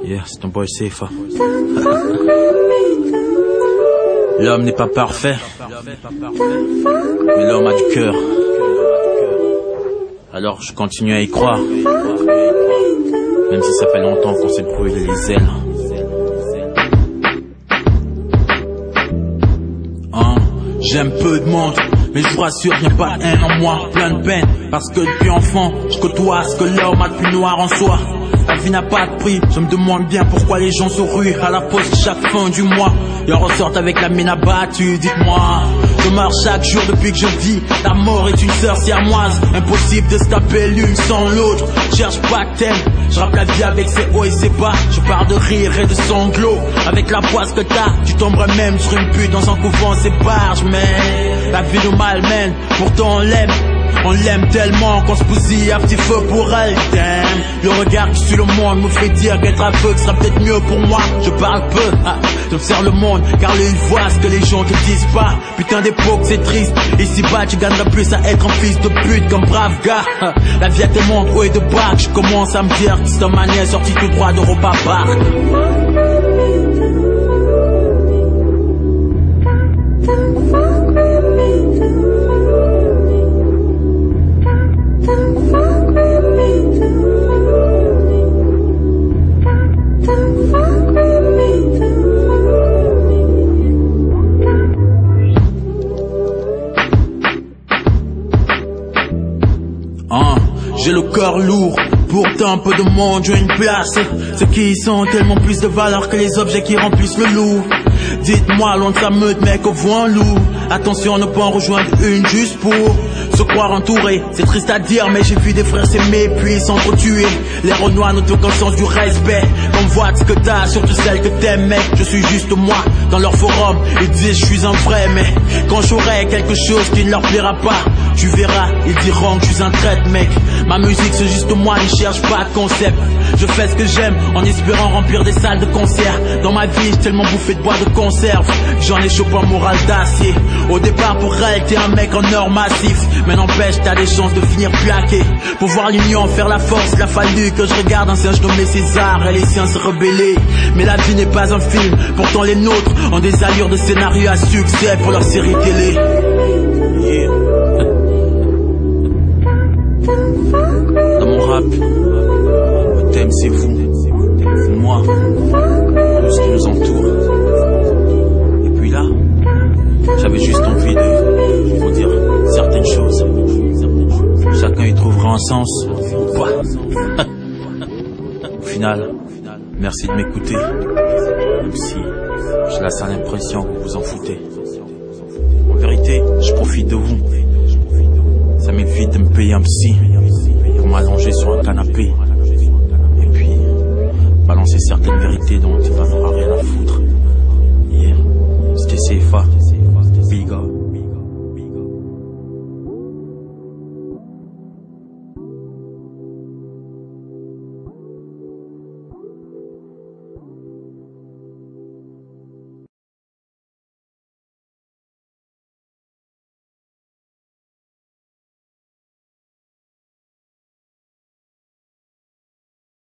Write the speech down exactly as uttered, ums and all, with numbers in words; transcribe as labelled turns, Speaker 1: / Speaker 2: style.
Speaker 1: Yeah, c'est ton boy Sefa. L'homme n'est pas parfait, mais l'homme a du cœur. Alors je continue à y croire, même si ça fait longtemps qu'on s'est brûlé les ailes. Hein, j'aime peu de monde, mais je vous rassure, y'a pas de haine en moi, plein de peine. Parce que depuis enfant, je côtoie ce que l'homme a de plus noir en soi. La vie n'a pas de prix, je me demande bien pourquoi les gens se ruent à la poste chaque fin du mois. Ils ressortent avec la mine abattue, dites-moi. Je marche chaque jour depuis que je vis. La mort est une sœur siamoise, impossible de se taper l'une sans l'autre. Cherche pas de thème, je rappe la vie avec ses hauts et ses bas. Je pars de rire et de sanglots. Avec la poisse que t'as, tu tomberais même sur une pute dans un couvent, c'est barge. Mais la vie nous malmène, pourtant on l'aime. On l'aime tellement qu'on se bousille à petit feu pour elle. Damn. Le regard qui suit le monde me fait dire qu'être aveugle sera peut-être mieux pour moi. Je parle peu, ah, j'observe le monde car lui il voit ce que les gens te disent pas. Putain d'époque c'est triste, ici bas tu gagneras plus à être un fils de pute qu'un brave gars. ah, La vie a tellement de haut et de bas que je commence à me dire que c'est un manière sorti tout droit d'Europa Park. Hein, j'ai le corps lourd, pourtant peu de monde, j'ai une place. Ceux qui y sont tellement plus de valeur que les objets qui remplissent le loup. Dites-moi, loin de sa meute, mec, on voit un loup. Attention, ne pas en rejoindre une juste pour se croire entouré. C'est triste à dire, mais j'ai vu des frères s'aimer puis s'entretuer. Les renois n'ont aucun sens du respect. On voit ce que t'as, surtout celle que t'aimes, mec. Je suis juste moi, dans leur forum. Ils disent je suis un vrai, mais quand j'aurai quelque chose qui ne leur plaira pas, tu verras, ils diront que je suis un traître, mec. Ma musique c'est juste moi, ne cherche pas de concept. Je fais ce que j'aime en espérant remplir des salles de concert. Dans ma vie j'ai tellement bouffé de bois de conserve, j'en ai chopé un moral d'acier. Au départ pour elle t'es un mec en or massif, mais n'empêche t'as des chances de finir plaqué. Pour voir l'union faire la force, il a fallu que je regarde un singe nommé César et les siens se rebeller. Mais la vie n'est pas un film, pourtant les nôtres ont des allures de scénario à succès pour leur série télé. Yeah. Dans mon rap, le thème c'est vous, moi, tout ce qui nous entoure. Et puis là, j'avais juste envie de vous dire certaines choses. Chacun y trouvera un sens ou pas. Au final, merci de m'écouter, même si j'ai la sale impression que vous vous en foutez. En vérité, je profite de vous. Ça m'évite de me payer un psy pour m'allonger sur un canapé et puis balancer certaines vérités dont il va me